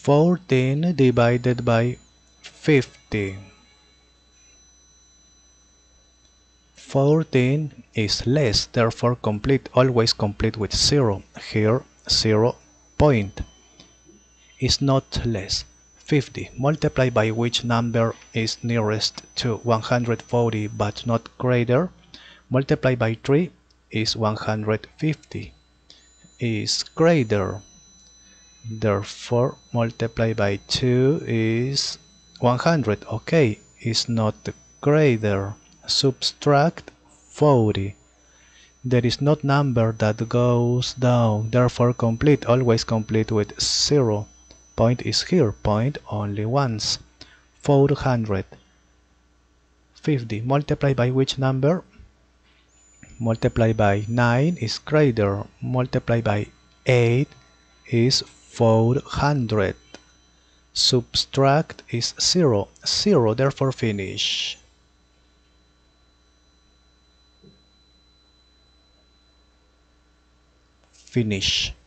14 divided by 50. 14 is less, therefore complete, always complete with 0. Here, 0 point is not less. 50 multiplied by which number is nearest to 140 but not greater, multiplied by 3 is 150, is greater. Therefore, multiply by 2 is 100. Okay, is not greater. Subtract 40. There is no number that goes down. Therefore, complete, always complete with 0. Point is here. Point only once. 450. Multiply by which number? Multiply by 9 is greater. Multiply by 8 is 400. Subtract is 0. 0, therefore finish. Finish.